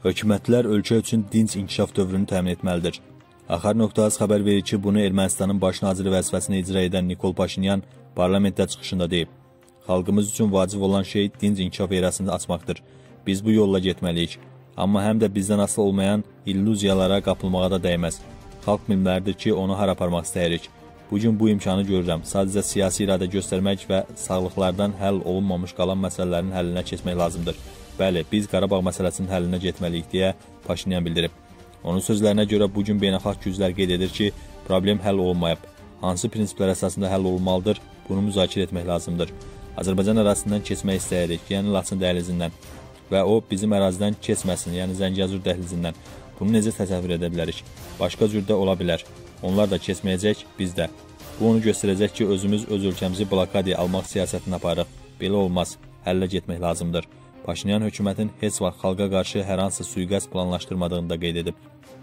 Hökumətlər ölkə üçün dinc inkişaf dövrünü təmin etməlidir. Axar.az xəbər verir ki, bunu Ermənistanın baş naziri vəzifəsini icra edən Nikol Paşinyan parlamentdə çıxışında deyib. Xalqımız üçün vacib olan şey dinc inkişaf erasını açmaqdır. Biz bu yolla getməliyik. Amma həm də bizdən asılı olmayan illüziyalara qapılmağa da dəyməz. Xalq bilməlidir ki, onu hara aparmaq istəyirik. Bugün bu imkanı görürəm. Sadəcə siyasi iradə göstərmək və sağlıqlardan həll olunmamış qalan məsələlərin həllinə keçmək lazımdır. Bəli, biz Qarabağ məsələsinin həllinə getməliyik deyə Paşinyan bildirib. Onun sözlərinə görə bugün beynəlxalq güclər qeyd edir ki, problem həll olunmayıb. Hansı prinsiplər əsasında həll olunmalıdır, bunu müzakirə etmək lazımdır. Azərbaycan ərazisindən keçmək istəyirik, yəni Laçın dəhlizindən və o bizim ərazidən keçməsin, yəni Zəngəzur dəhlizindən. Bunu necə təsəvvür edə bilərik? Başqa cürdə ola bilər. Onlar da keçməyəcək, biz də. Bu onu göstərəcək ki, özümüz öz ölkəmizi blokadiya almaq siyasətini aparıq. Belə olmaz, həllə getmək lazımdır. Paşinyan hökumətin heç vaxt xalqa qarşı hər hansı sui-qəsd planlaşdırmadığını da qeyd edib.